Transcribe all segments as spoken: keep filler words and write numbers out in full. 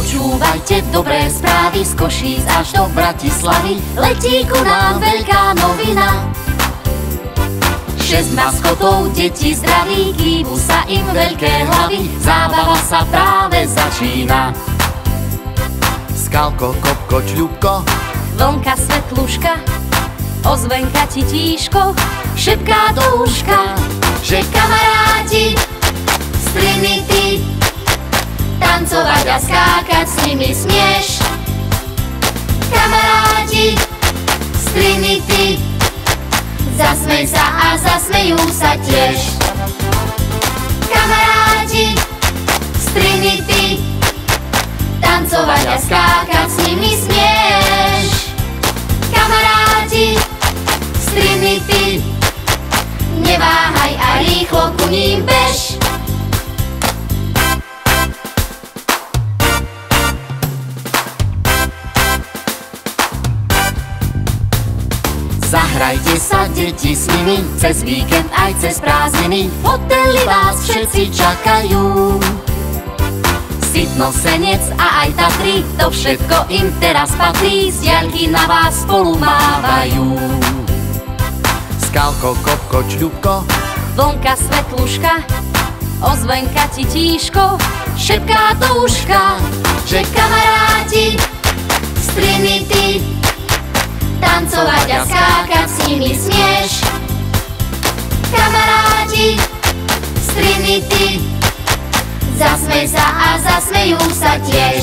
Počúvajte dobré správy z Košíc až do Bratislavy. Letí ku nám veľká novina. Šesť maskotov, deti zdraví, kývu sa im veľké hlavy. Zábava sa práve začína. Skalko, Kopko, Čľupko, Vlnka, Svetluška, ozvenka ti tíško šepká do uška, že kamaráti z Trinity tancovať a skákať s nimi smieš. Kamaráti z Trinity, zasmej sa a zasmejú sa tiež. Kamaráti z Trinity, tancovať a skákať s nimi smieš. Kamaráti z Trinity, neváhaj a rýchlo ku ním bež. Zahrajte sa, deti, s nimi cez víkend aj cez prázdniny. V hoteli vás všetci čakajú. Sitno, Senec a aj Tatry, to všetko im teraz patrí. Z diaľky na vás spolu mávajú. Skalko, Kopko, Čľupko, Vlnka, Svetluška, ozvenka ti tíško šepká do uška, že kamaráti z Trinity, tancovať a skákať s nimi smieš. Kamaráti z Trinity, zasmej sa a zasmejú sa tiež.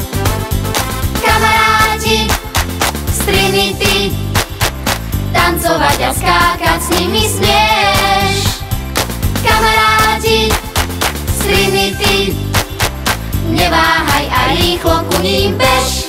Kamaráti z Trinity, tancovať a skákať s nimi smieš. Kamaráti z Trinity, neváhaj a rýchlo ku ním bež.